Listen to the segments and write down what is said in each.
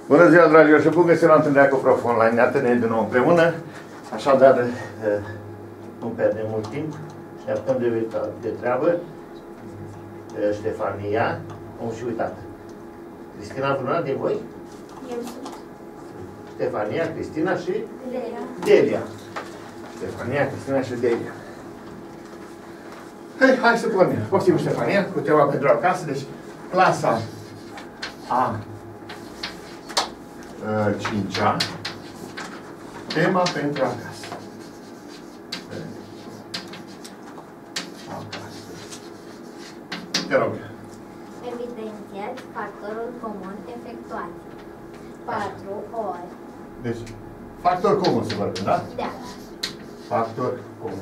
Bună ziua, dragilor, și bun găsit la întâlnirea cu Prof Online. Ne întâlnim din nou împreună. Așadar, nu pierdem mult timp. Ne apucăm de treabă. Ștefania. Am și uitat. Cristina, vreuna din voi? Eu sunt. Ștefania, Cristina și? Delia. Delia. Ștefania, Cristina și Delia. Hai să pornim. Poftim, Ștefania, cu tema pentru acasă. Deci, clasa a 5-a, tema pentru acasă. Te rog. Evidențiați factorul comun efectuat. 4 ori. Deci, factor comun se vorbim, da? Da. Factor comun.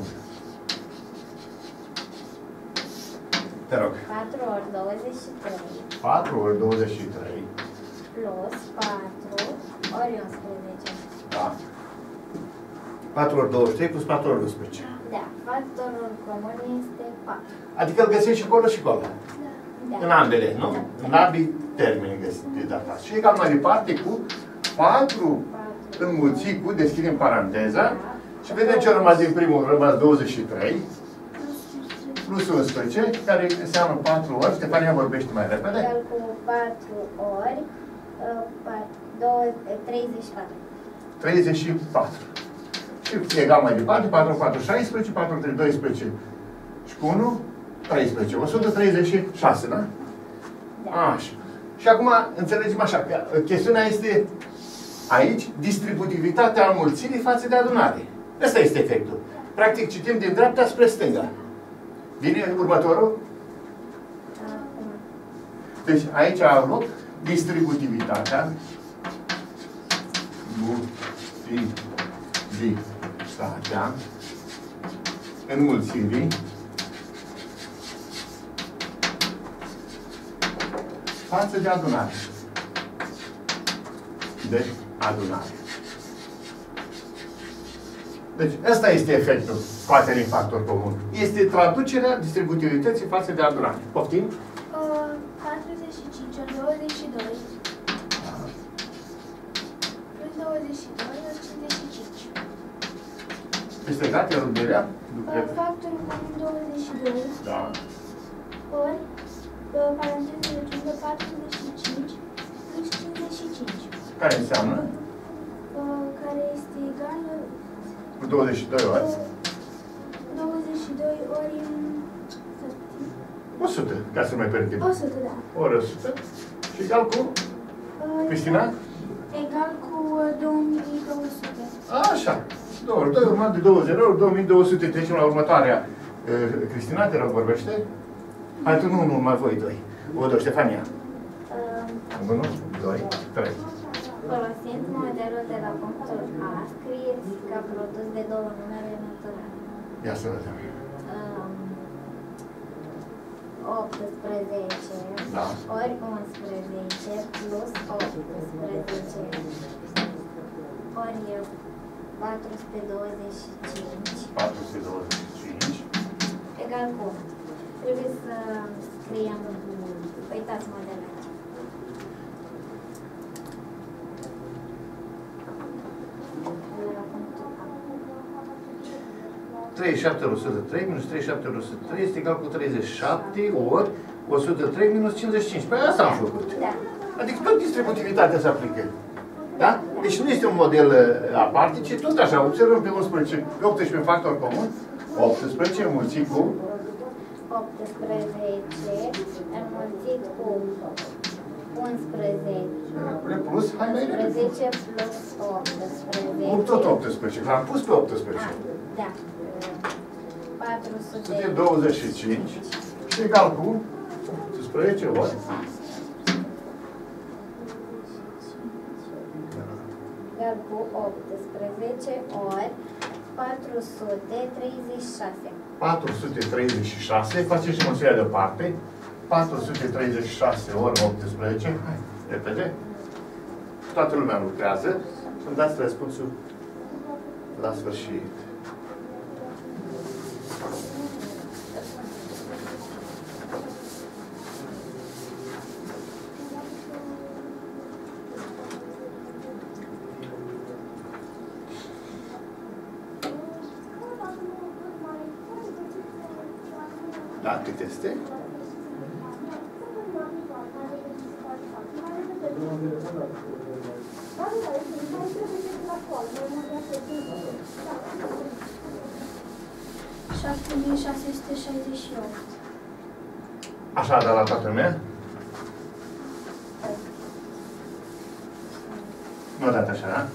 Te rog. 4 ori 23. 4 ori 23. Plus 4 ori 11. Da. 4 ori 23 plus 4 ori 11. Da. Factorul comun este 4. Adică îl găsești și acolo și acolo. Da. În ambele, nu? Da. În ambii termeni găsite data. Și egal mai departe cu 4 înmulțit cu, deschidem paranteza, și vedem ce a rămas din primul, a rămas 23, plus 11, care înseamnă 4 ori. Ștefania vorbește mai repede. Egal cu 4 ori 34. 34. Și egal mai departe, 4 ori 4, 16, 4 ori 3, 12 și cu 1, 13. 136, da? Da. Așa. Și acum înțelegem așa, că chestiunea este aici distributivitatea înmulțirii față de adunare. Ăsta este efectul. Practic citim din dreapta spre stânga. Vine următorul? Deci aici a loc distributivitatea înmulțirii față de adunare. De adunare. Deci, ăsta este efectul scoaterii în factor comun. Este traducerea distributivității față de adunare. Poftim? 45 ori 22. Plus 22 ori 55. Este dat, iar Delia? Factorul comun 22. Da. Ori, parantezele lungă 45 plus 55. Care înseamnă? Care este egal Cu 22 ori. 22 ori 100, ca să mai perchim. 100, da. Ori 100. Și egal cu? Cristina? Egal cu 2200. Așa. 2 ori 2 urmat de 20 ori 2200. Trecem la următoarea. Cristina, te rog, vorbește? Hai tu, nu, mai voi doi. Vă doi, Ștefania. 1, 2, 3. Folosind modelul de la punctul A, scrieți ca produs de două numere naturale. Ia să vedem. 18 Da. ori 11 plus 18 ori 425 425. egal cu. Trebuie să scriem, uitați modelul aici. La punctul A. 37 ori 103 minus 37 ori 103 este egal cu 37 ori 103 minus 55. Păi asta am făcut. Da. Adică tot distributivitatea se aplică. Da? Deci nu este un model aparte, ci tot așa. Observăm pe 11, pe 18 factor comun. 18 înmulțit cu 18 înmulțit cu 11. plus, hai mai repede. 11 plus 18. Cum tot 18? L-am pus pe 18. Da. 425 125 și egal cu 18 ori. egal cu 18 ori 436. 436, facem și măsura deoparte. 436 ori 18. Hai, repede. Toată lumea lucrează. Să-mi dați răspunsul la sfârșit. Da, cât este? Așa, dar la toată lumea? Nu a dat așa, da?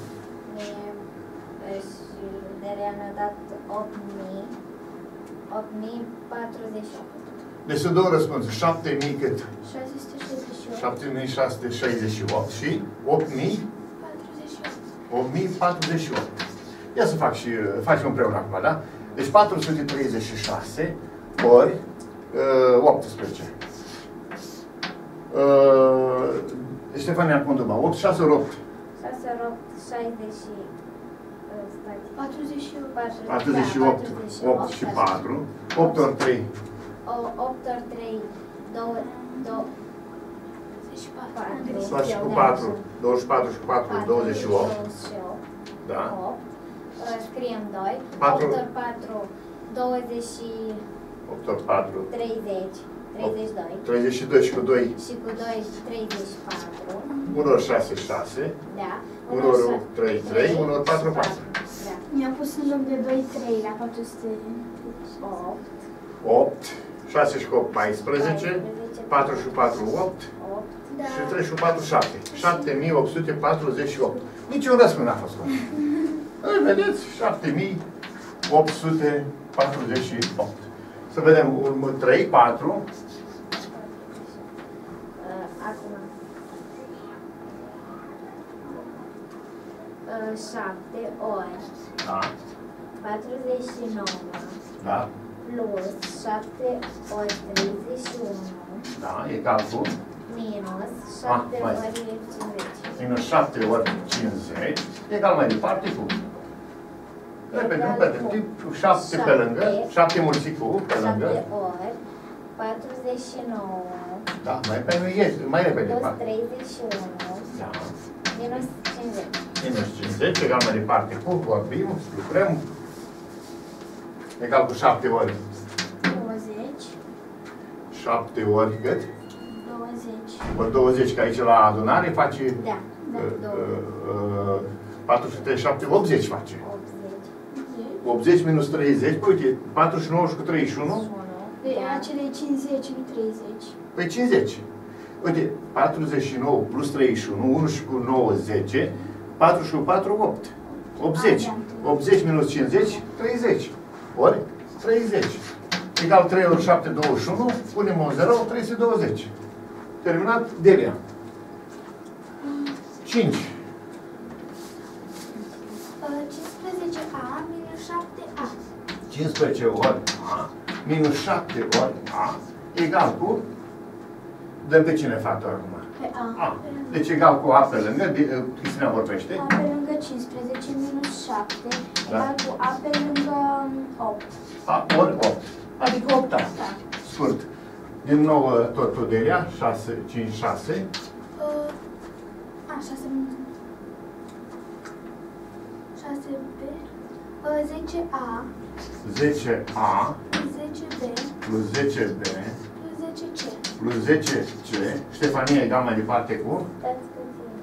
Și Delia mi-a dat 8.048. Deci sunt două răspunsuri. 7.000 cât? 668. 7.668 și 8.048. Ia să facem împreună acum, da? Deci 436 ori 18. Ștefania Conduma, 8, 6 ori 8. 6 ori 8, 60 și... 48, 8 și 4. 8 ori 3. 8 ori 3, 24 și cu 4. 24 și cu 4, 28. Da. 8. Scriem 2. 4. 8 ori 4, 20 8 ori 4. 30. 32. 32 și cu 2. Și cu 2, 34. 1 ori 6, 6. Da. 1 ori 8, 3, 3. 1 ori 4, 4. Da. Mi-a pus în loc de 2, 3 la 400. 8. 8. 6 și cu 8, 14. 4 și 4, 8. 8. Da. Și 3 și 4, 7. 7.848. Niciun răspuns n-a fost. Îi vedeți? 7.848. Să vedem, urmă 3, 4. Acum. 7 ori Da. 49 Da. plus 7 ori 31 Da. Egal cu minus 7 mai ori 50. minus 7 ori 50. Egal mai departe cu. Repede, nu pierdem timp. 7 pe lângă. 7 mulțit cu pe 7 lângă. ori 49 Da. Mai repede. plus 31 Da. minus 50. Minus 50. Egal mai departe cu. Vorbim. Lucrăm. Egal cu 7 ori. 20. 7 ori cât? 20. Ori 20, că aici la adunare face Da. 437, 80 face. 80. 80 minus 30, păi uite, 49 și cu 31, De acele 50, nu 30. păi 50. Uite, 49 plus 31, 1 și cu 9, 10, 4 și cu 4, 8. 80. 80 minus 50, 30. Ori 30. Egal 3 ori 7, 21, punem un 0, 320. Terminat, Delia. 5. 15A minus 7A. 15 ori A minus 7 ori A egal cu... Dăm pe cine fată acum? Pe A. A. Deci egal cu A pe lângă, Cristina vorbește. A pe lângă 15 minus 7 egal cu A pe lângă 8. A ori 8. Adică 8 A. Da. Scurt. Din nou tot tu, Delia. 6, 5, 6. A, 6 6B 10A 10A plus 10B plus 10B plus 10C. plus 10C. Ștefania egal mai departe cu... Stați puțin.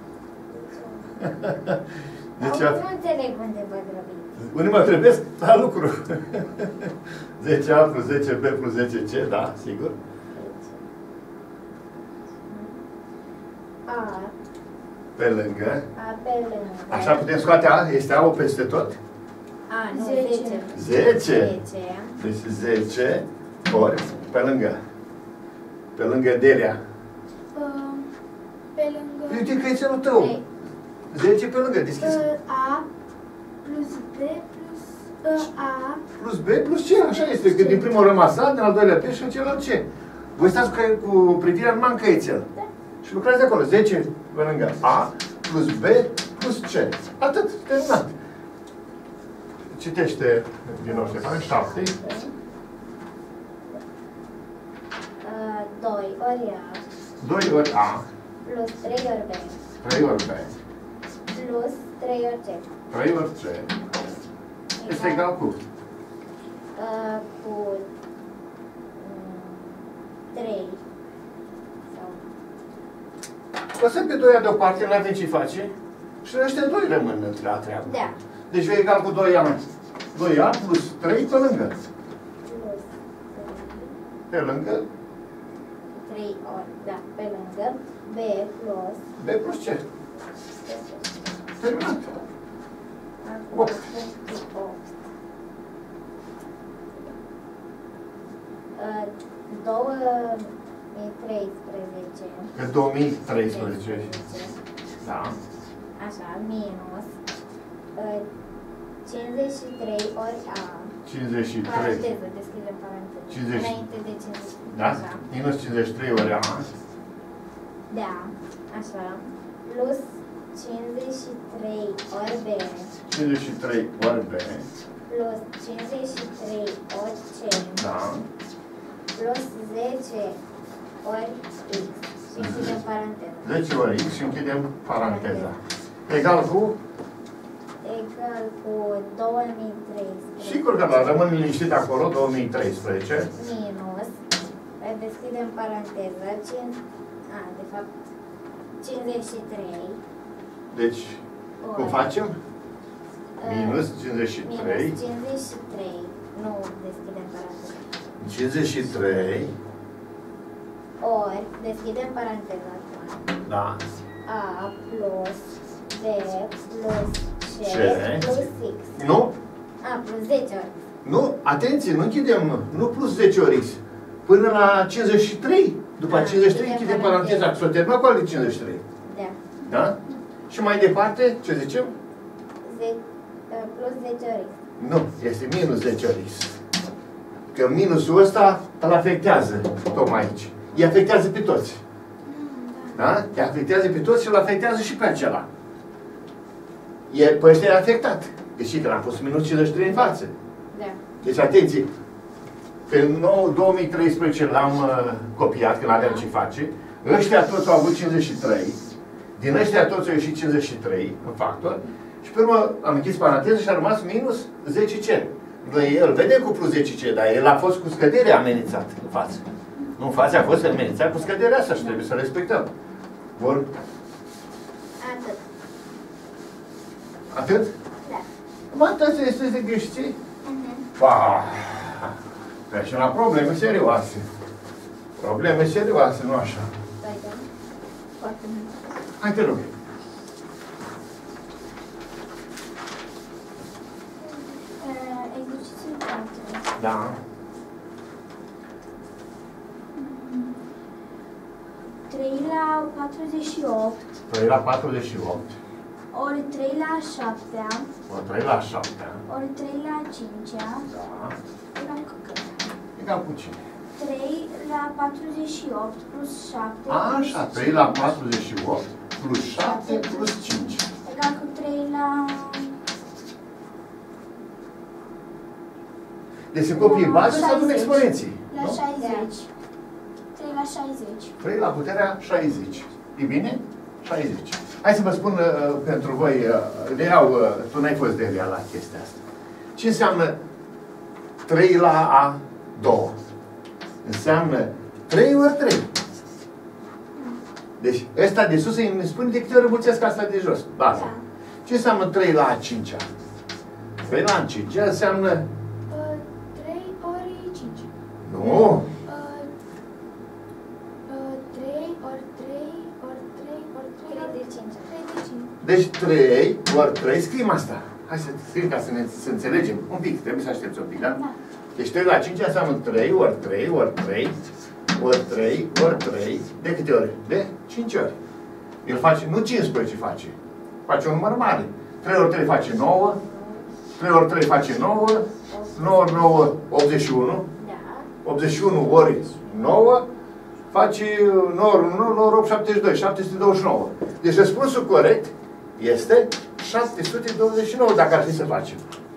Deci, Nu înțeleg unde vă grăbiți. unii mă trebuiesc la lucru. 10A plus 10B plus 10C, da, sigur. A Pe lângă. pe lângă. Așa putem scoate A? Este A-ul peste tot? A, nu, 10. 10. Deci 10 ori pe lângă. Pe lângă Delia. Pe lângă Uite că e celul tău. 10 pe lângă, deschis. A plus B plus A Plus B plus C, așa este. Că din primul rămas A, din al doilea P și în celălalt C. Voi stați cu privirea numai în căiețel. Și lucrați de acolo. 10 pe lângă A plus B plus C. Atât, terminat. Citește din nou, Ștefan. 7. 2 ori A 2 ori A plus 3 ori B 3 ori B plus 3 ori C 3 ori C este egal cu cu 3. Sau... Lăsăm pe 2 deoparte, nu avem ce face. Și ăștia 2 rămân la treabă. Da. Deci eu egal cu 2A plus 3 pe lângă. Plus Pe lângă 3 ori, da, pe lângă B plus B plus C. Terminat. acum 8. 2013. Pe 2013. Da. Așa, minus 53 ori A. 53. Paranteză, deschidem paranteză. 50. Înainte de 53. Da? Așa. Minus 53 ori A. Da, așa. Plus 53 ori B. 53 ori B. Plus 53 ori C. Da. Plus 10 ori X. Și închidem paranteză. 10 ori X și închidem paranteza. Egal cu? Egal cu 2013. Sigur că rămân liniștit acolo, 2013. Minus. Deschidem paranteză. De fapt, 53. Deci, cum facem? Minus 53. Minus 53. Nu deschidem paranteză. 53. Ori, deschidem paranteza acum. Da. A plus B plus C C. plus X. Nu? A plus 10 ori. Nu, atenție, nu închidem, nu plus 10 ori X. Până la 53. După 53 închidem paranteza, că s-o terminat cu ale 53. Da. Da? Și mai departe, ce zicem? Plus 10 ori X. Nu, este minus 10 ori X. Că minusul ăsta îl afectează, tocmai aici. Îi afectează pe toți. Da? Îi afectează pe toți și îl afectează și pe acela. E, pe ăștia e afectat. Deși că l-am pus minus 53 în față. Da. Deci, atenție, pe 2013 l-am copiat, că n-aveam ce face. Ăștia toți au avut 53. Din ăștia toți au ieșit 53 în factor. Și pe urmă am închis paranteză și a rămas minus 10C. Noi îl vedem cu plus 10C, dar el a fost cu scădere amenințat în față. Nu, în față a fost amenințat cu scăderea asta și trebuie să respectăm. Bun? Atât. Atât? Da. Asta este de greșit? Ba, pe și la probleme serioase. Probleme serioase, nu așa. Stai, da? Foarte mult. Hai, te rog. Exercițiul 4. Da. 3 la 48 3 la 48. ori 3 la 7 O 3 la 7. ori 3 la 5 Da. egal cu cât? Egal cu cine? 3 la 48 plus 7 Așa, 3 la 48 plus 7 plus 5. egal cu 3 la... Deci sunt copii bază sau sunt 60. exponenții? La Nu? 60. 3 la 60. 3 la puterea 60. E bine? 60. Hai să vă spun pentru voi, tu n-ai fost de rea la chestia asta. Ce înseamnă 3 la A2? Înseamnă 3 ori 3. Deci ăsta de sus îmi spune de câte ori înmulțesc asta de jos. Baza. Da. Ce înseamnă 3 la A5? 3 la A5 înseamnă... 3 ori 5. Nu! 3 ori 3 ori 3 ori 3 3 de 5. 3 de 5. Deci 3 ori 3, scriem asta. Hai să scriem ca să înțelegem. Un pic, trebuie să aștepți un pic, da? Da. Deci 3 la 5 înseamnă 3 ori 3 ori 3 ori 3 ori 3. De câte ori? De 5 ori. El face, nu 15 face. Face un număr mare. 3 ori 3 face 9. 3 ori 3 face 9. 9 ori 9, 81. Da. 81 ori 9 face 9 ori 9, 9 ori 8, 72, 729. Deci răspunsul corect este 729, dacă ar fi să facem.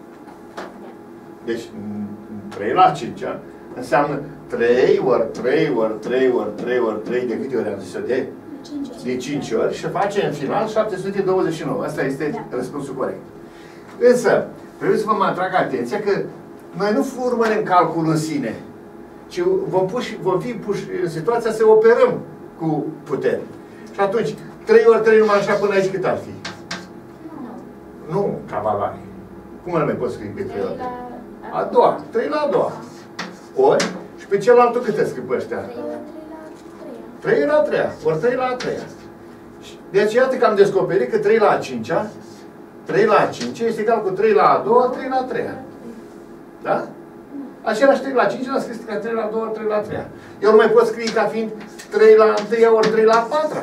Deci 3 la 5 înseamnă 3 ori 3 ori 3 ori 3 ori 3, de câte ori am zis-o? De 5 ori și face în final 729. Asta este răspunsul corect. Însă, trebuie să vă mai atrag atenția că noi nu urmărim calculul în sine, ci vom fi puși în situația să operăm cu putere. Și atunci, 3 ori 3 numai așa până aici cât ar fi? Nu, cavalare. Cum îl mai poți scrie pe 3 ori? A doua. 3 la a doua. Ori, și pe cealaltă câte scrii pe ăștia? 3 la a treia. Ori 3 la a treia. Deci iată că am descoperit că 3 la a cincea, 3 la a cincea este egal cu 3 la a doua, 3 la a treia. Da? Același 3 la 5 l-am scris ca 3 la 2 ori 3 la 3. Eu nu mai pot scrie ca fiind 3 la 1 ori 3 la 4.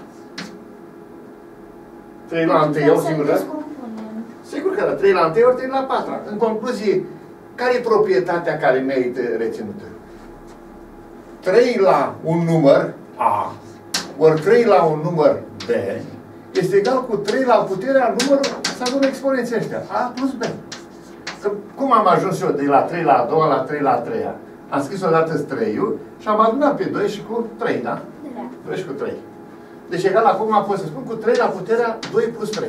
3 la 1 o singură dată? Sigur că da, 3 la 1 ori 3 la 4. În concluzie, care e proprietatea care merită reținută? 3 la un număr A ori 3 la un număr B este egal cu 3 la puterea numărului să adună exponenții ăștia. A plus B. Că, cum am ajuns eu de la 3 la a doua la 3 la a treia? Am scris odată 3-ul și am adunat pe 2 și cu 3, da? 2 și cu 3. Deci egal acum pot să spun cu 3 la puterea 2 plus 3.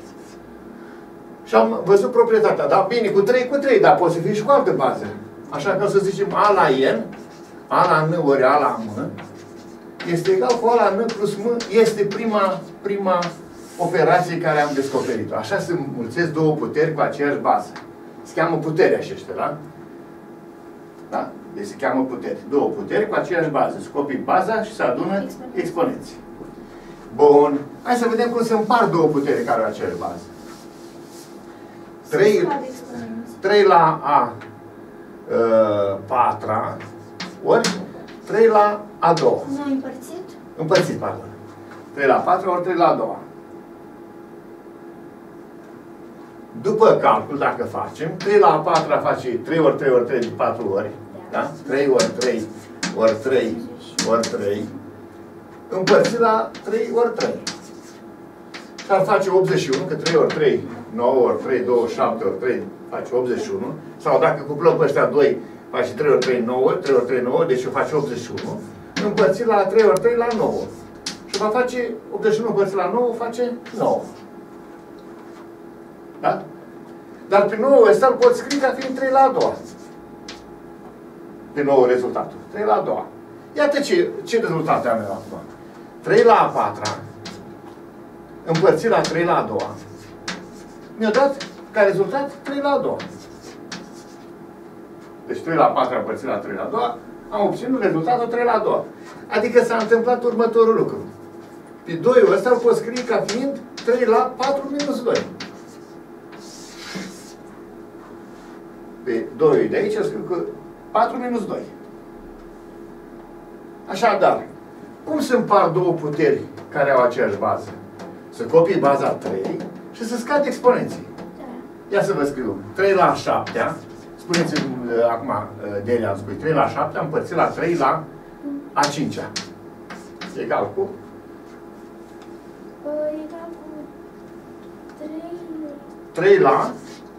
Și am văzut proprietatea. Da, bine, cu 3 cu 3, dar poate să fie și cu altă bază. Așa că o să zicem A la N, A la N ori A la M, este egal cu A la N plus M, este prima operație care am descoperit-o. Așa se mulțesc două puteri cu aceeași bază. Se cheamă puterea aceștia, da? Da? Deci se cheamă puteri. Două puteri cu aceeași bază. Scopii baza și se adună exponenții. Bun. Hai să vedem cum se împart două puteri care au aceeași bază. 3 la a patra ori 3 la a doua. Nu ai împărțit? Împărțit, pardon. 3 la 4 ori 3 la a doua. După calcul, dacă facem, 3 la a patra face 3 ori 3 ori 3 de 4 ori. Da? 3 ori 3 ori 3 ori 3. Împărțit la 3 ori 3. Și ar face 81, că 3 ori 3, 9 ori 3, 27 ori 3, face 81. Sau dacă cuplăm pe ăștia 2, face 3 ori 3, 9, 3 ori 3, 9, deci face 81. Împărțit la 3 ori 3 la 9. Și va face 81 împărțit la 9, face 9. Da? Dar pe 9 ăsta îl pot scrie ca fiind 3 la a doua. Pe 9 rezultatul. 3 la a doua. Iată ce rezultate am eu acum. 3 la a patra împărțit la 3 la a doua. Mi-a dat ca rezultat 3 la a doua. Deci 3 la a patra împărțit la 3 la a doua, am obținut rezultatul 3 la a doua. Adică s-a întâmplat următorul lucru. Pe 2-ul ăsta îl pot scrie ca fiind 3 la 4 minus 2. Pe 2 de aici scriu că 4 minus 2. Așadar, cum se împart două puteri care au aceeași bază? Să copii baza 3 și să scad exponenții. Ia să vă scriu. 3 la 7, spuneți-mi acum, Delia, îmi spui, 3 la 7 împărțit la 3 la a 5-a. Egal cu? Egal cu 3 la... 3 la...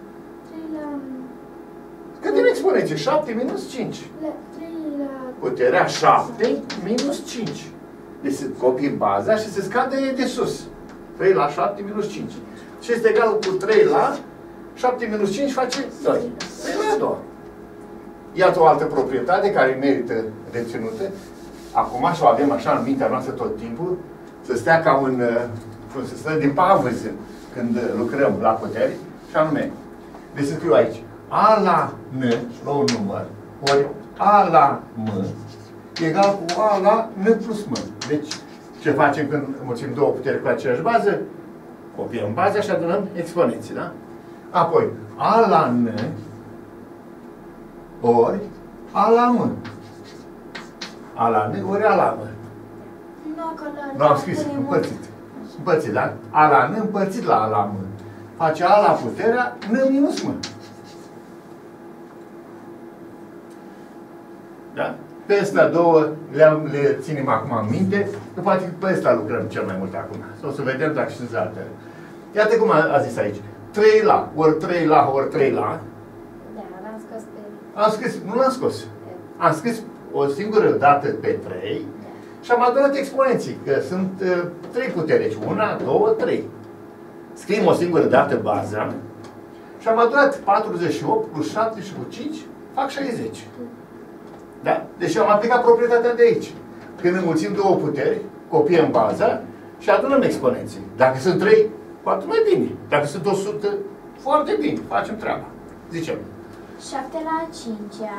Cât din exponenție? 7 minus 5. 3 la... Puterea 7 minus 5. Deci se copii baza și se scade de sus. 3 la 7 minus 5. Și este egal cu 3 la 7 minus 5 face 2. 3 la 2. Iată o altă proprietate care merită reținută. Acum și o avem așa în mintea noastră tot timpul, să stea ca un, cum se stă, de pavăză când lucrăm la puteri, și anume, deci să scriu aici, A la N, la un număr, ori A la M, egal cu A la N plus M. Deci, ce facem când mulțim două puteri cu aceeași bază? Copiem baza și adunăm exponenții, da? Apoi, A la N ori A la M. A la N ori A la M. Nu am scris, împărțit. Împărțit, da? A la N împărțit la A la M. Face A la puterea N minus M. Da? Pe astea două le ținem acum în minte, că poate că pe astea lucrăm cel mai mult acum. O să vedem dacă știți altele. Iată cum a zis aici. 3 la, ori 3 la, ori 3 la. Da, l-am scos pe... Am scris, nu l-am scos. Am scris o singură dată pe 3 și am adunat exponenții, că sunt 3 puteri. Deci 1, 2, 3. Scriem o singură dată baza și am adunat 48 plus 7 și cu 5 fac 60. Da? Deci am aplicat proprietatea de aici. Când înmulțim două puteri, copiem baza și adunăm exponenții. Dacă sunt 3, cu atât mai bine. Dacă sunt 100, foarte bine. Facem treaba. Zicem. 7 la 5-a,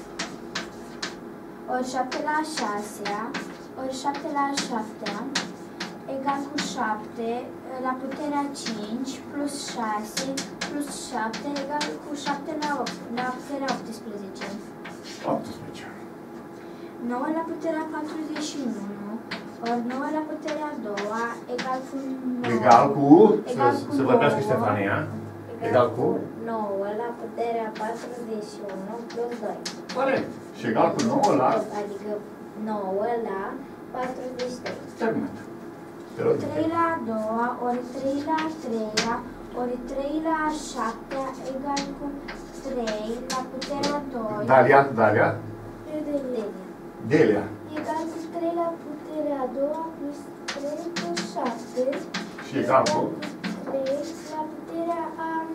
ori 7 la 6-a, ori 7 la 7-a, egal cu 7 la puterea 5 plus 6 plus 7 egal cu 7 la 8, la puterea 18. 18. 9 la puterea 41, ori 9 la puterea 2 egal cu 9. Egal cu, Egal cu să vorbească 9. Ștefania, egal cu 9 la puterea 41 plus 2. corect. Și egal cu 9 la Adică 9 la 43. terminat. 3 la 2 ori 3 la 3 ori 3 la 7 egal cu 3 la puterea 2 Dalia, Delia. egal cu 3 la puterea 2 plus 3 plus 7 Și egal cu 3 la puterea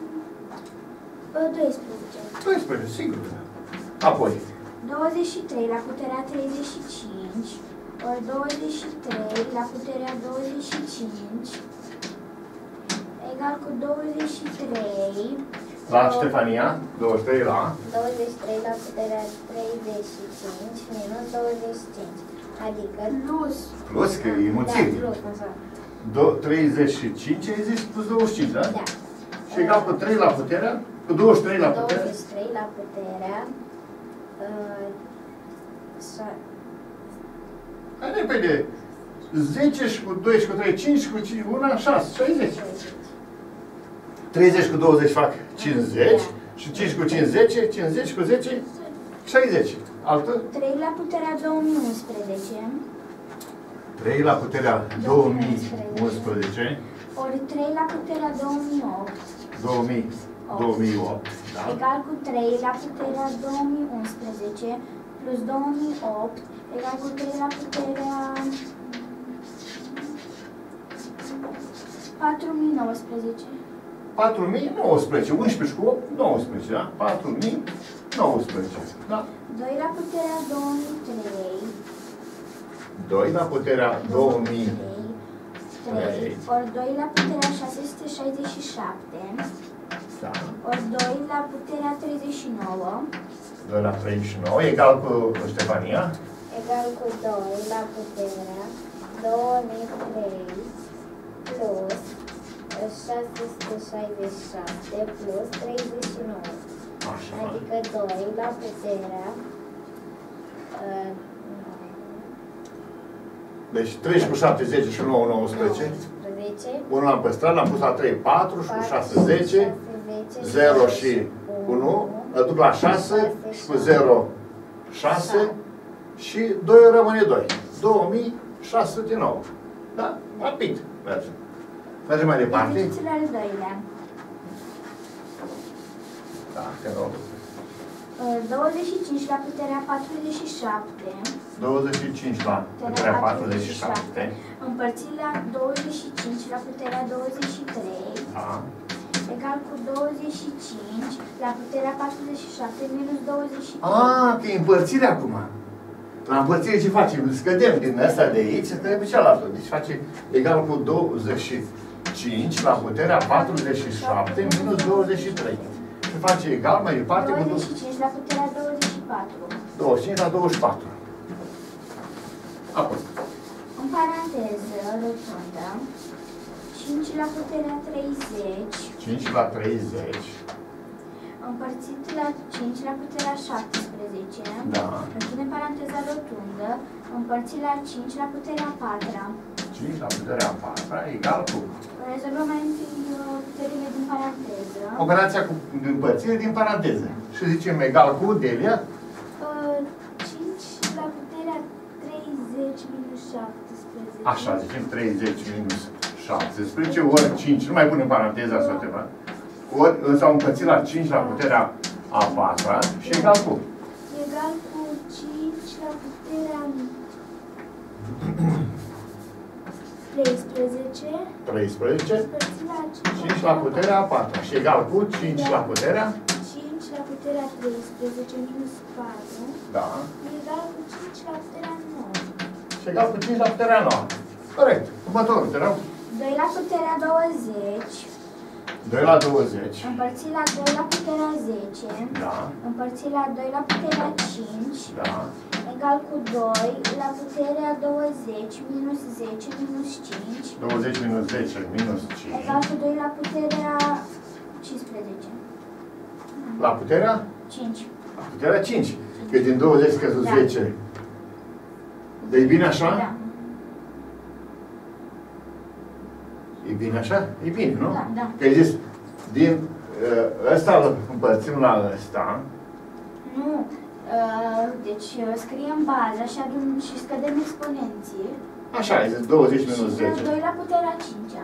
12. 12, sigur. Apoi, 23 la puterea 35 ori 23 la puterea 25 egal cu 23 la Ștefania, 23 la 23 la puterea 35 minus 25. Adică plus, că e mulțime. Da, plus, așa. 35, ai zis, plus 25, da? Da. Și egal cu 3 la puterea, cu 23 la puterea. 23 la puterea Hai repede. 10 și cu 2 și cu 3, 5 și cu 5, 1, 6, 60. 30 cu 20 fac 50 și 5 cu 5, 10, 50 cu 10, 60. Altă? 3 la puterea 2011 3 la puterea 2011, ori 3 la puterea 2008 2008, da? egal cu 3 la puterea 2011 plus 2008 egal cu 3 la puterea 4019. 4019, 11 cu 8, 19, da? 4019, da? 2 la puterea 2003 2 la puterea 2000, 3 ori 2 la puterea 667 da? ori 2 la puterea 39 2 la 39, egal cu Ștefania, egal cu 2 la puterea 2003 plus 667 plus 39. așa. Adică 2 la puterea Deci 30 cu 7, 10 și 9, 19. 19. 1 l-am păstrat, l-am pus la 3, 4 și cu 6, 10. 0 și 1, îl duc la 6 și cu 0, 6 și 2 rămâne 2. 2609. Da? Rapid. Mergem. Mergem mai departe. Exercițiul al doilea. Da, te rog. 25 la puterea 47 25 la puterea 47. împărțit la 25 la puterea 23 Da. egal cu 25 la puterea 47 minus 23. Că e împărțire acum. La împărțire ce facem? Scădem din asta de aici, scădem pe cealaltă. Deci face egal cu 25 la puterea 47 minus 23. Și face egal mai departe cu 25 la puterea 24. 25 la 24. Apoi. În paranteză, rotundă, 5 la puterea 30 5 la 30. împărțit la 5 la puterea 17. Da. Închide paranteza rotundă, împărțit la 5 la puterea 4. 5 la puterea 4 egal cu Rezolvăm mai întâi puterile din paranteză. operația cu împărțire din paranteză. Și zicem egal cu Delia. 5 la puterea 30 minus 17. Așa, zicem 30 minus 17, ori 5, nu mai punem paranteza sau ceva. Ori s-au împărțit la 5 la puterea a 4 și egal cu? Egal cu 5 la puterea 13. 13. Împărțit la 5 la puterea a 4 și egal cu 5 la puterea 5 la puterea puterea 13 minus 4 Da. e egal cu 5 la puterea 9. Și egal cu 5 la puterea 9. Corect. Următorul, te rog. 2 la puterea 20 2 la 20. împărțit la 2 la puterea 10 Da. împărțit la 2 la puterea 5 Da. egal cu 2 la puterea 20 minus 10 minus 5 20 minus 10 minus 5. egal cu 2 la puterea 15. La puterea? 5. La puterea 5. Că din 20 scăzut Da. 10. Deci e bine așa? Da. E bine așa? E bine, nu? Da, da. Că ai zis, din ăsta îl împărțim la ăsta. Nu. Deci scriem baza și și scădem exponenții. Așa, ai zis 20 minus Și 10. 2 la puterea 5-a.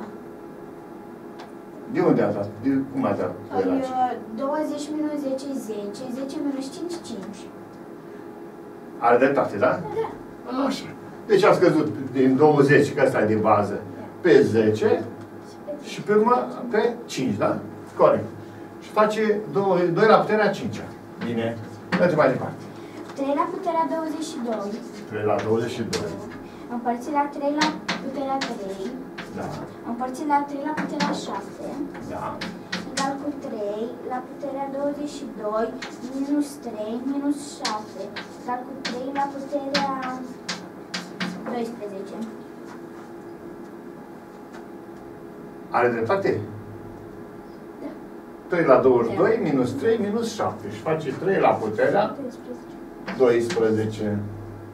De unde ați dat? Cum ați dat? Păi 20 minus 10, 10. 10 minus 5, 5. Are dreptate, da? Da. Așa. Deci a scăzut din 20, că ăsta e de bază, pe 10 și pe urmă pe 5, da? Corect. Și face 2 la puterea 5-a. Bine. Mergem mai departe. 3 la puterea 22. 3 la 22. Împărțit la 3 la puterea 3. Da. Împărțit la 3 la puterea 7. Da. Egal cu 3 la puterea 22 minus 3 minus 7. Egal cu 3 la puterea 12. Are dreptate? Da. 3 la 22 minus 3 minus 7. Și face 3 la puterea 12.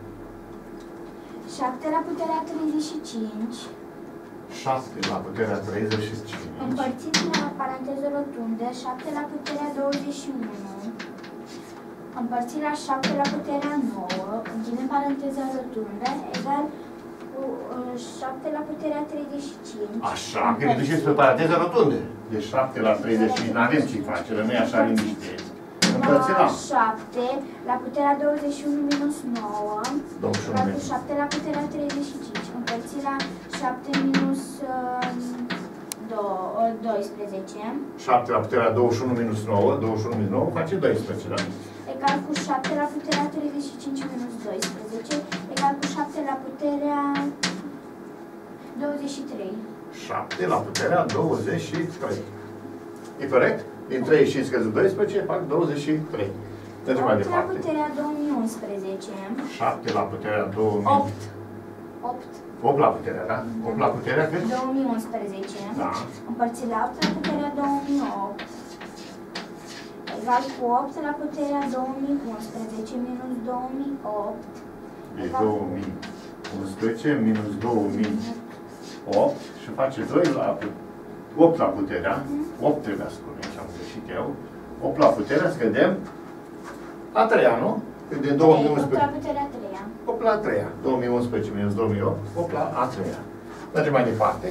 7 la puterea 35. 7 la puterea 35. Împărțit la paranteză rotundă, 7 la puterea 21. Împărțit la 7 la puterea 9, închidem paranteza rotundă, egal cu 7 la puterea 35. Așa, că ne duceți pe paranteză rotundă. Deci 7 la 35, n-avem ce face, rămâne așa liniștit. Împărțim la 7 la puterea 21 minus 9, 21 egal cu minus. 7 la puterea 35. Împărțit la 7 minus 12. 7 la puterea 21 minus 9, 21 minus 9 face 12, da? Egal cu 7 la puterea 35 minus 12, egal cu 7 la puterea 23. 7 la puterea 23. E corect? Din 35 scăzut 12, fac 23. Mergem mai 8 la departe. puterea 2011. 7 la puterea 2000. 8. 8. 8 la puterea, da? 8 la puterea cât? 2011. Da. Împărțit la 8 la puterea 2008. Egal cu 8 la puterea 2011 minus 2008. Deci 2011 minus 2008 și face 2 la 8 la puterea. 8 trebuia să spun, și am greșit eu. 8 la puterea, scădem la 3, nu? Că din 2011. 8 la puterea 3. 8 la 3. 2011 minus 2008, 8 la a 3. Mergem mai departe.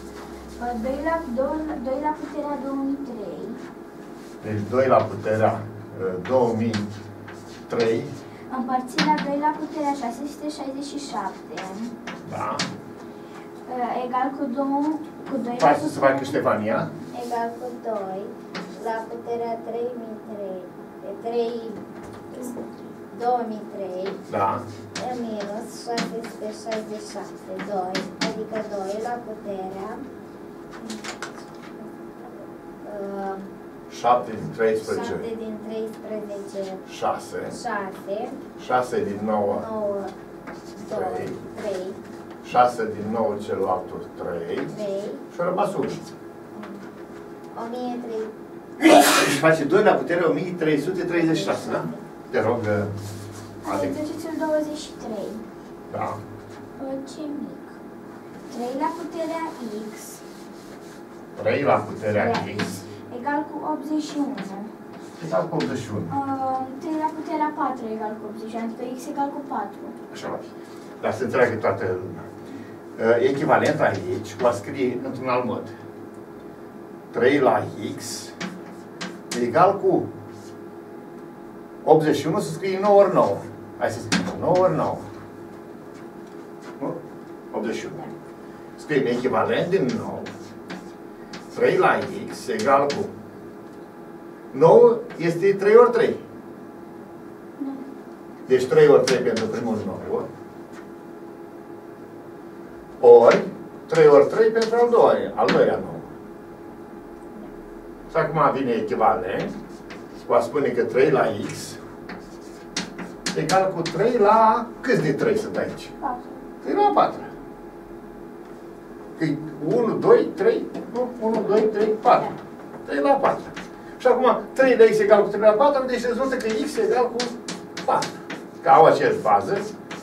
2 la puterea 2003. Deci 2 la puterea 2003. Împărțit la 2 la puterea 667. Da. Egal cu 2 la Faci să puterea... facă Ștefania. Egal cu 2 la puterea 2003 Da. minus 667, 2, adică 2 la puterea 7 din 13. 7 din 13, 6. 6, 6 din 9. 9, 2, 3, 6 din 9 celălalt 3. 3, Și a rămas 1. 1003. Și face 2 la puterea 1336, da? Te rog, adică. Exercițiul 23. Da. Ce mic. 3 la puterea x 3 la puterea x egal cu 81. egal cu 81. 3 la puterea 4 egal cu 81, adică x egal cu 4. Așa va fi. Dar să înțeleagă toată lumea. Echivalent aici, o a scrie într-un alt mod. 3 la x egal cu 81, să scrie 9 ori 9. Hai să scriem 9 ori 9. Nu? 81. Scriem echivalent din nou. 3 la x egal cu 9 este 3 ori 3. Deci 3 ori 3 pentru primul 9. Ori 3 ori 3 pentru al doilea 9. Și acum vine echivalent. Va spune că 3 la x egal cu 3 la... Câți de 3 sunt aici? 4. 3 la 4. Că 1, 2, 3, nu? 1, 2, 3, 4. 3 la 4. Și acum 3 la x egal cu 3 la 4, deci rezultă că x egal cu 4. Că au aceeași bază.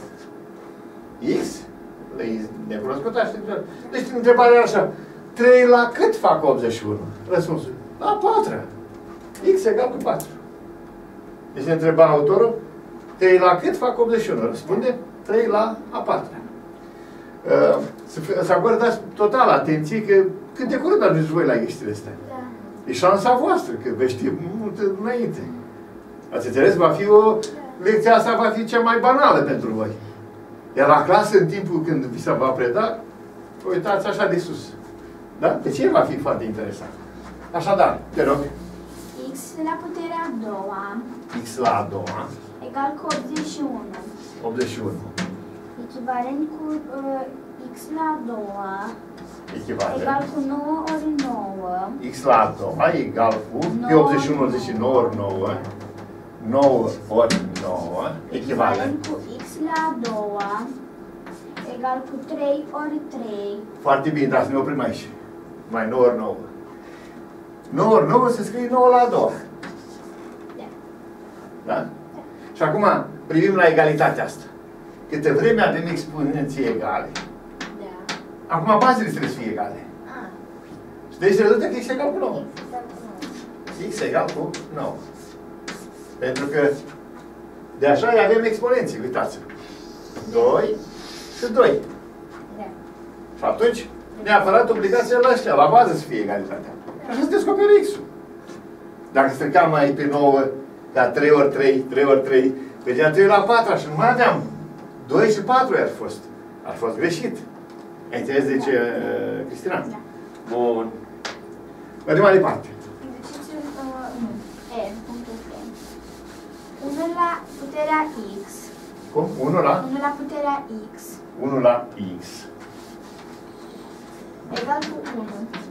X, necunoscut, deci întrebarea e așa. 3 la cât fac 81? Răspunsul. La 4. X egal cu 4. Deci ne întreba autorul, 3 la cât fac 81? Răspunde, 3 la a 4. Să acordați total atenție că cât de curând ajungeți voi la chestiile astea. Da. E șansa voastră, că veți ști mult înainte. Ați înțeles? Va fi lecția asta va fi cea mai banală pentru voi. Iar la clasă, în timpul când vi se va preda, uitați așa de sus. Da? Deci el va fi foarte interesant. Așadar, te rog. X la puterea a doua X la a doua egal cu 81. 81. Echivalent cu X la a doua Echivalent. egal cu 9 ori 9. X la a doua egal cu... Pe 81 89 ori 9. 9 ori 9. Echivalent. Cu X la a doua egal cu 3 ori 3. Foarte bine, dar să ne oprim aici. Mai 9 ori 9. 9 ori 9 se scrie 9 la a doua. Da? Și acum privim la egalitatea asta. Câte vreme avem exponenții egale. Da. Acum bazele trebuie să fie egale. Și deci rezultă că x egal cu 9. X egal cu 9. Pentru că de așa avem exponenții, uitați-vă. 2 și 2. Da. Și atunci, neapărat obligația la ăștia, la bază să fie egalitatea. Și așa se descoperă x-ul. Dacă strecam mai pe 9, ca 3 ori 3, 3 ori 3, vedea 3 la 4 și nu mai aveam. 2 și 4 ar fost. Ar fost greșit. Ai înțeles de ce, Cristina? Da. Bun. Mergem mai departe. Exercițiul punctul F. 1 la puterea X. Cum? 1 la? 1 la puterea X 1 la x. egal cu 1.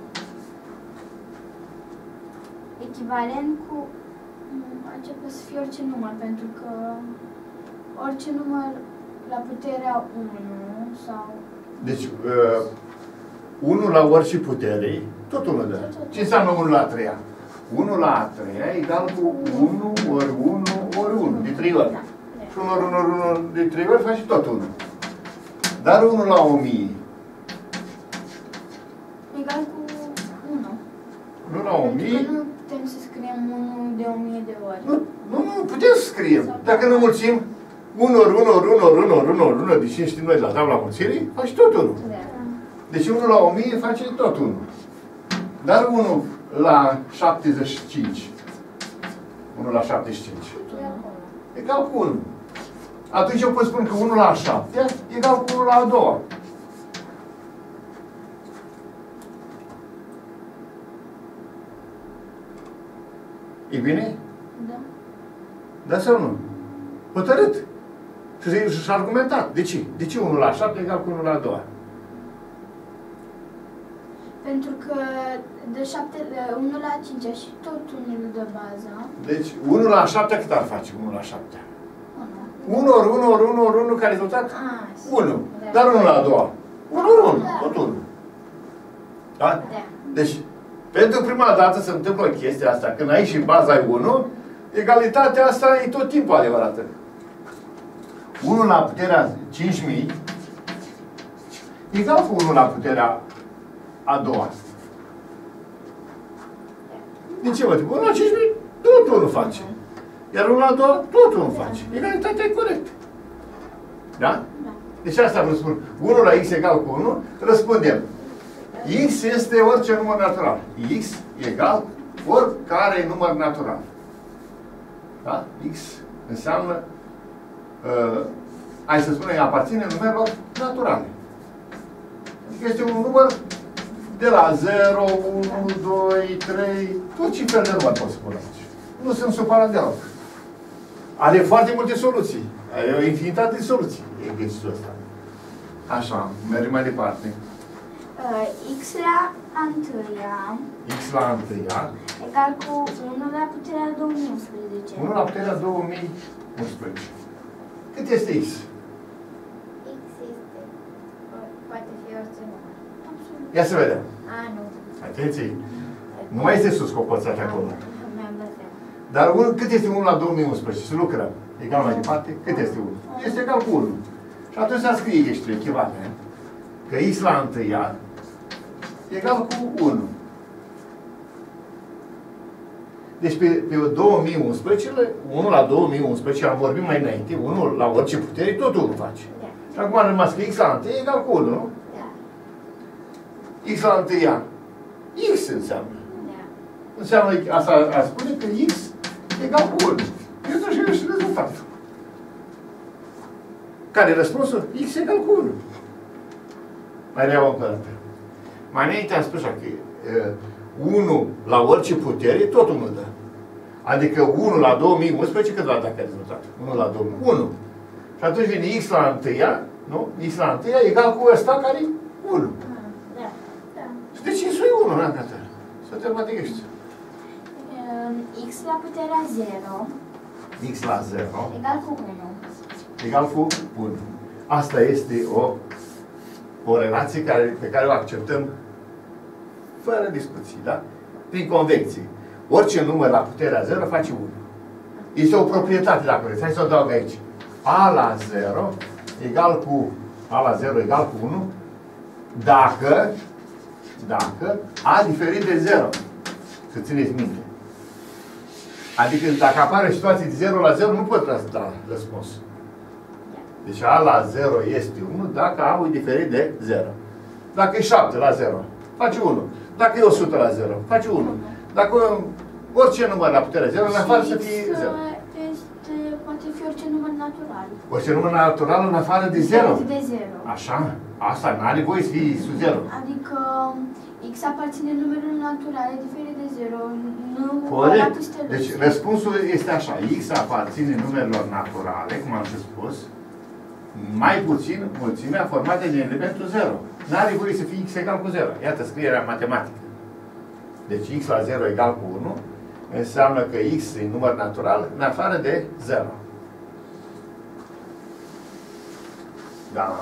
Echivalent cu... Începe să fie orice număr, pentru că orice număr la puterea 1 sau... Deci, 1 la orice putere, tot 1 dă. Ce înseamnă 1 la 3? 1 la 3 egal cu 1 ori 1 ori 1, de 3 ori. Da. Și 1 ori 1 ori 1 de 3 ori face tot 1. Dar 1 la 1000. Egal cu 1. 1 la 1000. Pentru că nu putem să scriem 1 de 1000 de ori. Nu putem să scriem. Dacă ne mulțim 1 ori 1 ori 1 ori 1 ori 1 ori 1, deși știm noi la tabla mulțirii, face tot 1. Da. Deci 1 la 1000 face tot 1. Dar 1 la 75. 1 la 75. Egal cu 1. Atunci eu pot spun că 1 la 7 egal cu 1 la a doua. E bine? Da. Da sau nu? Hotărât. Și argumentat. De ce? De ce 1 la 7 egal cu 1 la a doua? Pentru că de 7, 1 la 5 și tot 1 de bază. Deci 1 la 7 cât ar face 1 la 7? 1. 1 ori 1 ori 1 ori 1 ca rezultat? 1. Dar 1 la a doua. 1 ori 1. Tot 1. Da? Da. Deci, pentru prima dată se întâmplă chestia asta. Când ai și baza ai 1, egalitatea asta e tot timpul adevărată. 1 la puterea 5000 egal cu 1 la puterea a doua. De ce mă? 1 la 5000 tot 1 face. Iar 1 la a doua tot 1 face. Egalitatea e corectă. Da? Da. Deci asta vă spun. 1 la x egal cu 1, răspundem. X este orice număr natural. X egal oricare număr natural. Da? X înseamnă, hai să spunem, aparține numerelor naturale. Adică este un număr de la 0, 1, 2, 3, tot ce fel de număr pot să pun aici. Nu sunt supărat deloc. Are foarte multe soluții. Are o infinitate de soluții exercițiul ăsta. Așa, mergem mai departe. X la întâia X la întâia egal cu 1 la puterea 2011. 1 la puterea 2011. Cât este X? X este, poate fi orice număr. Ia să vedem. A, nu. Atenție! Nu mai este sus copoțat acolo. Mi-am dat seama. Dar cât este 1 la 2011? Să lucrăm. Egal mai departe? Cât este 1? Este egal cu 1. Și atunci să scrie ești echivalent. Că X la întâia egal cu 1. Deci pe 2011, 1 la 2011, am vorbit mai înainte, 1 la orice putere, tot 1 face. Da. Și acum a rămas că X la întâia egal cu 1, nu? Da. X la întâia. X înseamnă. Da. Înseamnă, asta spune că X egal cu 1. Eu și rezultatul. Care e răspunsul? X egal cu 1. Mai reau încă o dată. Mai înainte am spus așa că 1 la orice putere, tot 1 dă. Adică 1 la 2011, cât va da ca rezultat? 1 la 2000. 1. Și atunci vine X la întâia, nu? X la întâia egal cu ăsta care e 1. Da. Da. Și de ce sui 1, n-am gata? Să te matematichești. X la puterea 0 X la 0 egal cu 1. egal cu 1. Asta este o relație pe care o acceptăm fără discuții, da? Prin convecție. Orice număr la puterea 0 face 1. Este o proprietate, dacă vreți. Hai să o adaug aici. A la 0 egal cu A la 0 egal cu 1 dacă A diferit de 0. Să țineți minte. Adică dacă apare situație de 0 la 0, nu pot da răspuns. Deci A la 0 este 1 dacă A e diferit de 0. Dacă e 7 la 0, face 1. Dacă e 100 la 0, face 1. Dacă orice număr la puterea 0, în afară să fie 0. Poate fi orice număr natural. Orice număr natural în afară de 0. De 0. Așa? Asta nu are voie să fie sub 0. Adică X aparține numerului naturale diferit de 0. Nu Corect. peste Deci răspunsul este așa. X aparține numerelor naturale, cum am și spus, mai puțin mulțimea formată din elementul 0. N-are voie să fie X egal cu 0. Iată scrierea matematică. Deci X la 0 egal cu 1 înseamnă că X e număr natural în afară de 0. Da.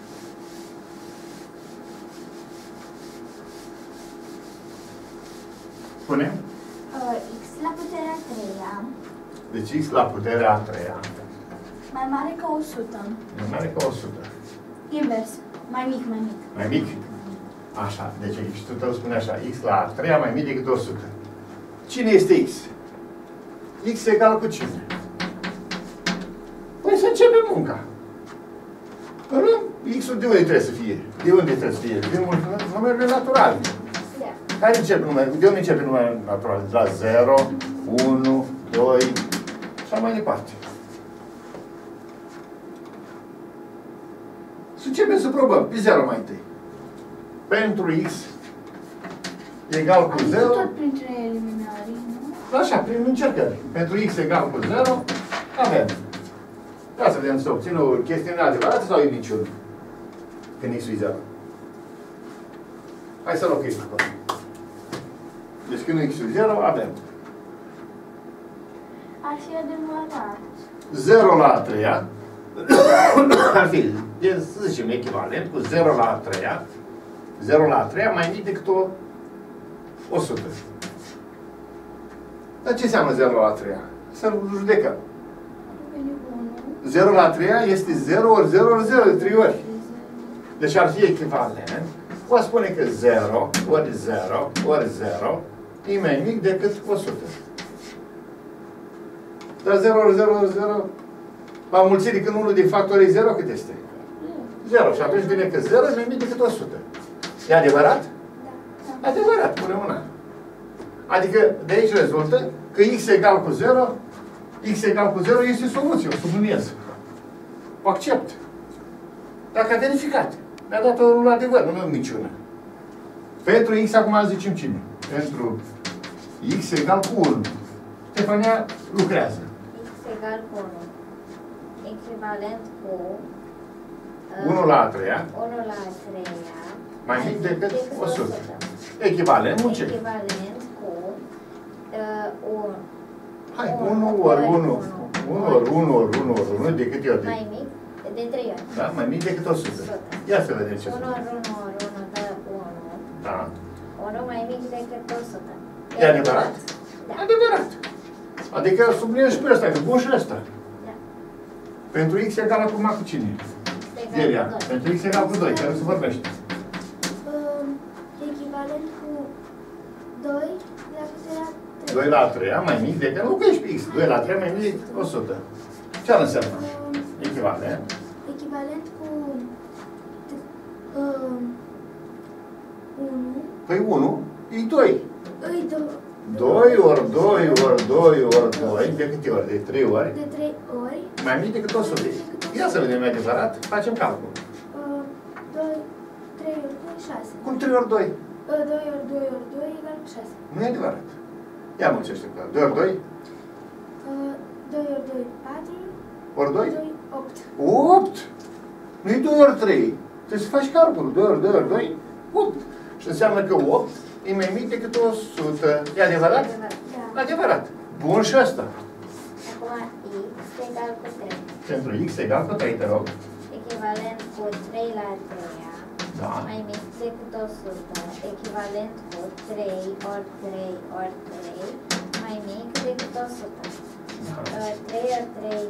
Spune? X la puterea 3-a Deci X la puterea a 3-a mai mare ca 100. mai mare ca 100. Invers. Mai mic, mai mic. Mai mic? Așa. Deci exercițiul tău spune așa. X la a 3-a mai mic decât 100. Cine este X? X egal cu cine? Păi să începem munca. Nu? X-ul de unde trebuie să fie? De unde trebuie să fie? Din numerele naturale. Care începe numele? De unde începe numele natural? La 0, 1, 2, și mai departe. Să începem să probăm. Pe 0 mai întâi. Pentru X egal cu 0. Tot printre eliminarii, nu? Așa, prin încercări. Pentru X egal cu 0, avem. Ia să vedem să obțin o chestiune adevărată sau e niciun. Când X-ul e 0. Hai să locuim acolo. Deci când X-ul e 0, avem. Ar fi adevărat. 0 la a 3-a ar fi, să zicem, echivalent cu 0 la a 3-a. 0 la a 3-a mai mic decât 100. Dar ce înseamnă 0 la a 3-a? Să-l judecăm. 0 la a 3-a este 0 ori 0 ori 0 de 3 ori. Deci ar fi echivalent. O spune că 0 ori 0 ori 0 e mai mic decât 100. Dar 0 ori 0 ori 0 va mulți decât 1 din factorii 0, cât este? 0. Și atunci vine că 0 e mai mic decât 100. E adevărat? Da. Adevărat, pune una. Adică de aici rezultă că X egal cu 0, X egal cu 0 este soluție, o subliniez. O accept. Dacă a verificat. Mi-a dat un adevăr, nu mi-a niciuna. Pentru X acum zicem cine? Pentru X egal cu 1. Stefania lucrează. X egal cu 1. Echivalent cu 1 la a treia, 1 la a treia mai mic decât 100. Echivalent, munce. Echivalent cu 1. Hai, 1 ori 1. 1 ori 1 ori 1 ori 1 de câte ori? Mai mic, de 3 ori. Da? Mai mic decât 100. Ia să vedem ce 1 sunt. ori 1 ori 1 dă 1. Da. 1 mai mic decât 100. E adevărat? Da. Adevărat. Adică subliniem și pe ăsta, că bun și ăsta. Da. Pentru x egal acum cu cine? Delia. Egal cu 2. Pentru x egal cu 2, care se vorbește. Echivalent cu 2 la puterea 3. 2 la a treia, mai mic decât, nu că ești pe x. 2 la a treia, mai mic decât 100. Ce ar înseamnă? Echivalent. Echivalent cu 1. Păi 1 e 2. Îi dă 2 ori 2 ori 2 ori 2, de câte ori? De 3 ori? de 3 ori. Mai mic decât 100. Ia să vedem, e adevărat? Facem calcul. 2, 3 ori 2, 6. Cum 3 ori 2? 2 ori 2 ori 2 egal cu 6. Nu e adevărat. Ia muncește cu 2 ori 2? 2 ori 2, 4. Ori 2? 2, 8. 8! Nu e 2 ori 3. Trebuie să faci calculul. 2 ori 2 ori 2, 8. Și înseamnă că 8 e mai mic decât 100. E adevărat? Da. Adevărat. Bun și ăsta. Acum x egal cu 3. Pentru x egal cu 3, te rog. Echivalent cu 3 la a treia. Da. Mai mic decât 100. Echivalent cu 3 ori 3 ori 3. Mai mic decât 100. Da. 3 ori 3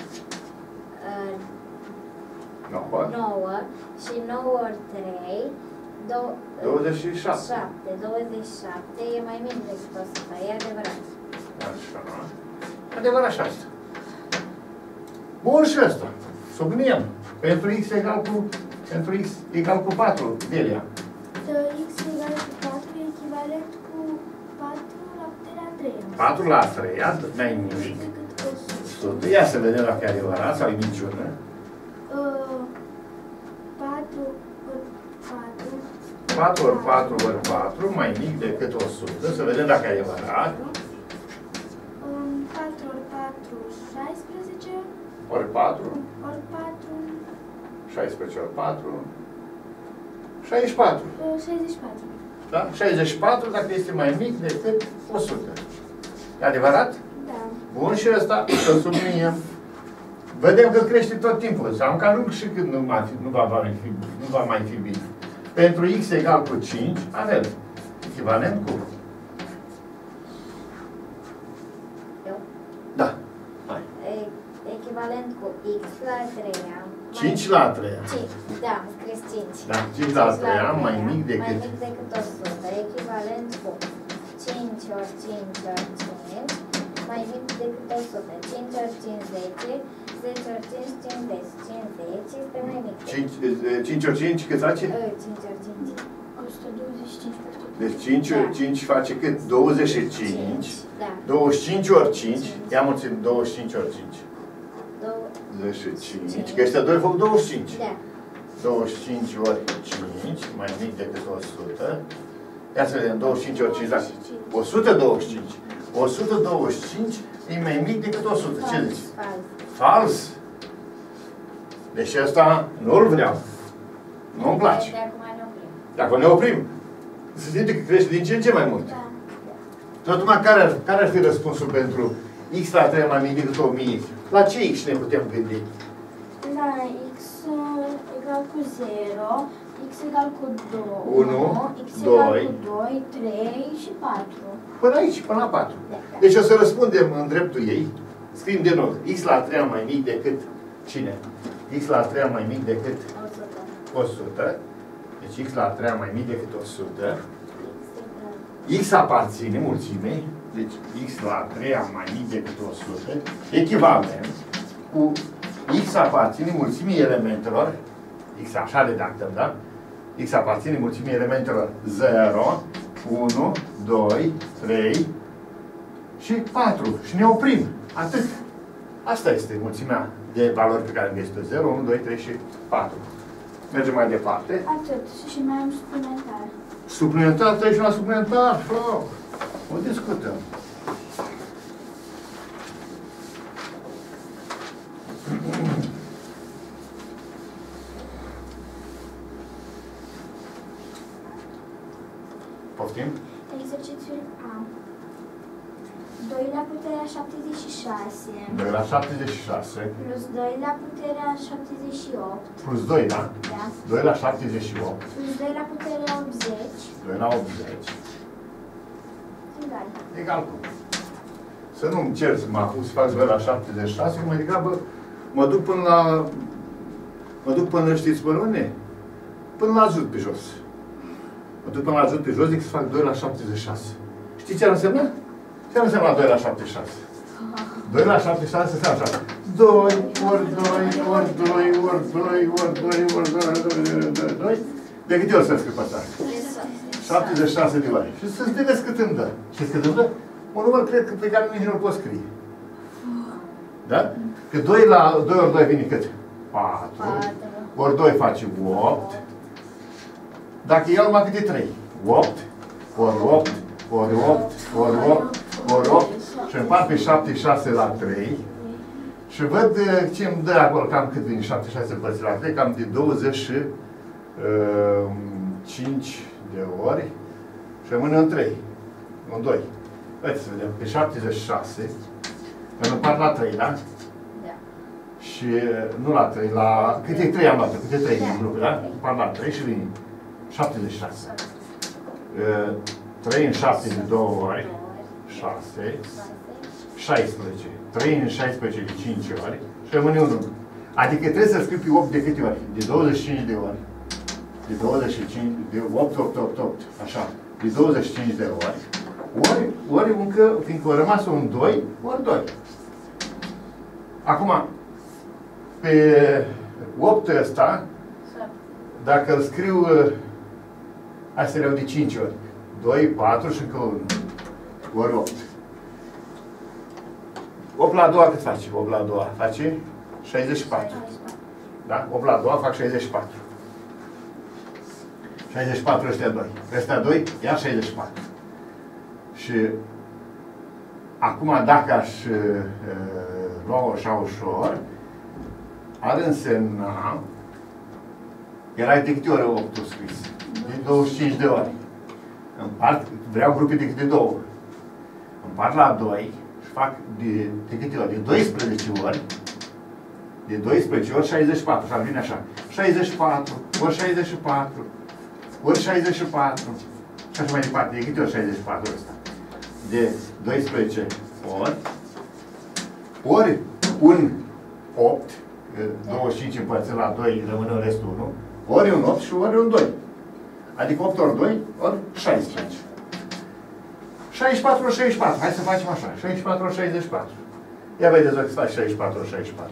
9 și 9 ori 3 27. 27 e mai mic decât 100, e adevărat. Așa. Adevărat și asta. Bun și ăsta. Subliniem. Pentru x egal cu 4, Delia. X egal cu 4 echivalent cu 4 la puterea 3. 4 la a treia, mai mic. Decât 100. 100. Ia să vedem dacă e adevărat sau e minciună. 4 ori 4. 4 ori 4 ori 4, mai mic decât 100. Să vedem dacă e adevărat. 4 ori 4, 16. Ori 4, Ori 4, 16 ori 4, 64. 64. Da? 64 dacă este mai mic decât 100. E adevărat? Da. Bun și ăsta, să subliniem. Vedem că crește tot timpul. Înseamnă că nu și când nu va mai fi bine. Pentru x egal cu 5, avem echivalent cu... Eu? Da. Hai. Echivalent cu x la a treia. 5 la a treia. 5, da, am scris 5. Da, 5 la a treia, mai mic decât... Mai mic decât 100. Echivalent cu 5 ori 5 ori 5, mai mic decât 100. 5 ori 5, 10, 10 ori 5, 50. 50 este mai mic. 5 ori 5 cât face? 5 ori 5. 125 pe 100. Deci 5 ori 5 face cât? 25. Da. 25 ori 5. Ia mulțim 25 ori 5. 25. Că ăștia doi fac 25. Da. 25 ori 5, mai mic decât 100. Ia să vedem, 25 ori 5, 125. 125 e mai mic decât 100. Ce zici? Fals. Fals? Deci ăsta nu-l vreau. Nu-mi place. De acum ne oprim. Dacă ne oprim, se simte că crește din ce în ce mai mult. Da. Totuma, care ar fi răspunsul pentru x la 3 mai mic decât 1000? La ce x ne putem gândi? La x egal cu 0, x egal cu 2, 1, x 2. egal cu 2, 3 și 4. Până aici, până la 4. Da. Deci o să răspundem în dreptul ei. Scriem din nou. X la 3 mai mic decât cine? X la 3 mai mic decât 100. 100. Deci x la 3 mai mic decât 100. X aparține mulțimei. Deci x la 3 mai mic decât 100. Echivalent cu x aparține mulțimii elementelor. X așa redactăm, da? X aparține mulțimii elementelor 0, 1, 2, 3 și 4. Și ne oprim. Atât. Asta este mulțimea de valori pe care am găsit-o. 0, 1, 2, 3 și 4. Mergem mai departe. Atât. Și mai am suplimentar. Suplimentar, treci la suplimentar. O discutăm. Exercițiul A. 2 la puterea 76 2 la 76 plus 2 la puterea 78 plus 2, da? da, 2 la 78 plus 2 la puterea 80 2 la 80 egal. egal cu. Să nu-mi cer să mă apuc să fac 2 la 76, că mai degrabă mă duc până la... Mă duc până, știți până unde? Până la ajut pe jos. Mă duc până la ajut pe jos, zic să fac 2 la 76. Știți ce ar însemna? Ce ar însemna 2 la 76? 2 la 76 înseamnă așa. 2 ori 2 ori 2 ori 2 ori 2 ori 2 ori 2. De câte ori să scriu pe asta? 76 de ori. Și să-ți vedeți cât îmi dă. Știți cât îmi dă? Un număr, cred că pe care nici nu-l pot scrie. Da? Că 2 la 2 ori 2 vine cât? 4. Ori 2 face 8. Dacă iau numai câte 3. 8. Ori 8. Ori 8. Ori 8. Ori 8. Și împart pe 76 la 3. Și văd ce îmi dă acolo, cam cât vine 76 împărțit la 3, cam de 25 de ori. Și rămâne în 3. În 2. Haideți să vedem. Pe 76 îl împart la 3, da? Și nu la 3, la... Câte 3 am luat? Câte 3 din grup, da? Împart la 3 și vine 76. 3 în 7 de 2 ori. 6. 16. 3 în 16 de 5 ori. Și rămâne un număr. Adică trebuie să scriu pe 8 de câte ori? De 25 de ori. De 25, de 8, 8, 8, 8. Așa. De 25 de ori. Ori încă, fiindcă a rămas un 2, ori 2. Acum, pe 8 ăsta, dacă îl scriu, hai să le iau de 5 ori. 2, 4 și încă 1. Ori 8. 8 la 2 cât face? 8 la 2 face 64. Da? 8 la 2 fac 64. 64 ăștia 2. Ăștia 2, iar 64. Și acum dacă aș lua așa ușor, ar însemna, era de câte ori 8 scris? De 25 de ori. Împart, vreau grupe de câte 2. Împart la 2 și fac de câte ori? De 12 ori. De 12 ori 64. Și ar vine așa. 64 ori 64 ori 64. Și așa mai departe. De câte ori 64 ăsta? De 12 ori un 8. 25 împărțit la 2 rămâne în restul 1. Ori un 8 și ori un 2. Adică 8 ori 2 ori 16. 64 ori 64. Hai să facem așa. 64 ori 64. Ia vedeți dacă faci 64 ori 64.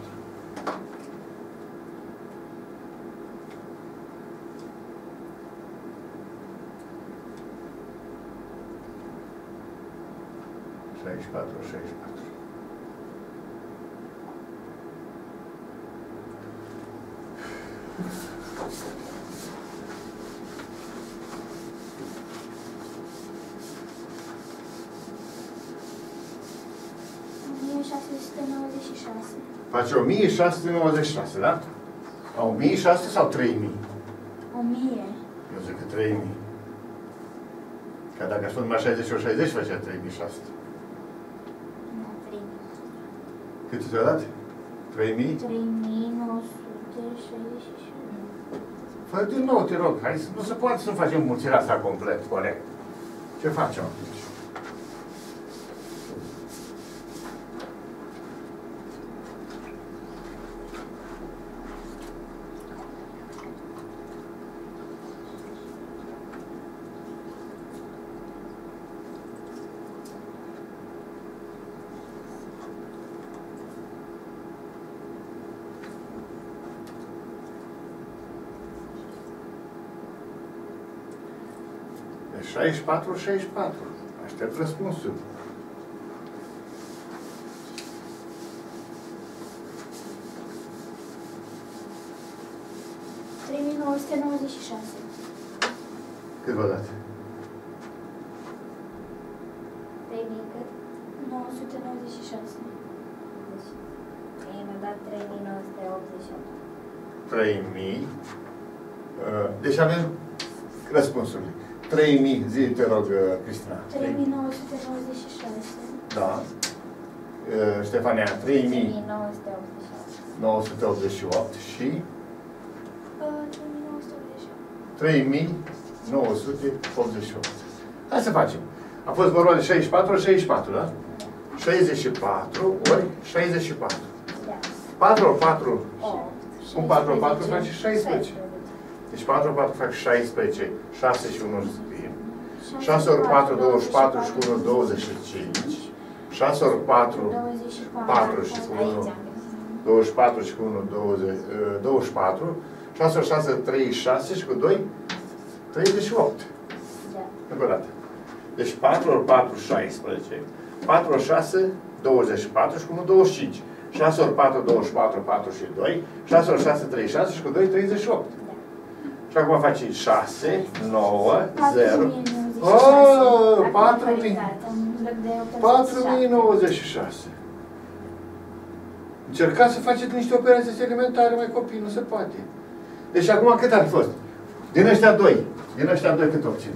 ori 64. Face 1696, da? Sau 1600 sau 3000? 1000. Eu zic că 3000. Că dacă aș spune numai 60 ori 60, facea 3600. Cât ți-a dat? 3000? 3966. Fă din nou, te rog. Hai, nu se poate să nu facem mulțirea asta complet, corect. Ce facem atunci? Deci 64, 64. Aștept răspunsul. Cât vă dați? 996. Mi-a dat 3988. 3000. Deci avem răspunsurile. 3988 3000, zi, te rog, Cristina. 3996. Da. Ștefania, 3988 și 3988. Hai să facem. A fost vorba de 64, 64, da? 64 ori 64. 4 ori 4. Un 4 ori 4 face 16. Deci 4 ori 4 fac 16. 6 și 1 scrie. 6 ori 4, 24 și 1, 25. 6 ori 4, 4 și 1, 24 și cu 1, 24. 6 ori 6, 36 și cu 2, 38. Încă o dată. Deci 4 ori 4, 16. 4 ori 6, 24 și cu 1, 25. 6 ori 4, 24, 4 și 2. 6 ori 6, 36 și cu 2, 38. Și acum faci 6, 9, 0. Oh, 4096. Încercați să faceți niște operații elementare, mai copii, nu se poate. Deci acum cât ar fi fost? Din ăștia doi. Din ăștia doi cât obțin?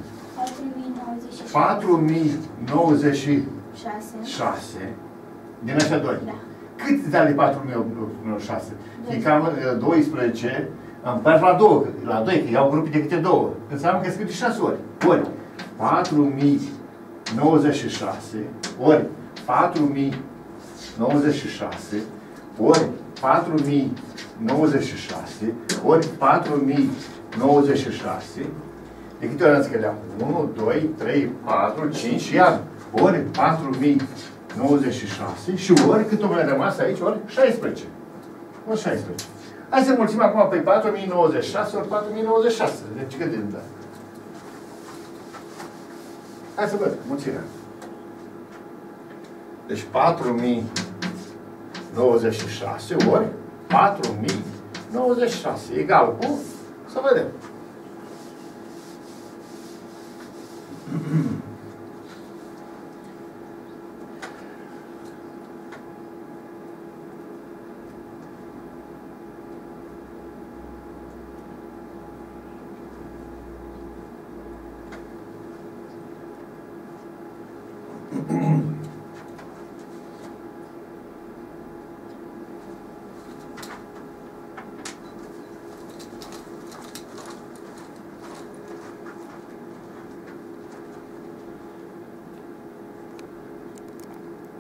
4096. Din ăștia doi. Da. Cât îți dă de 4096? Fiindcă am 12, împart la 2, la 2, că iau grupii de câte 2. Înseamnă că scrie 6 ori. Ori 4096, ori 4096, ori 4096, ori 4096. De câte ori am scădeam? 1, 2, 3, 4, 5 și iar ori 4096 și ori cât o mai rămas aici, ori 16. Ori 16. Hai să mulțim acum pe 4096 ori 4096. Deci cât îmi dă? Hai să văd, mulțirea. Deci 4096 ori 4096 egal cu, să vedem.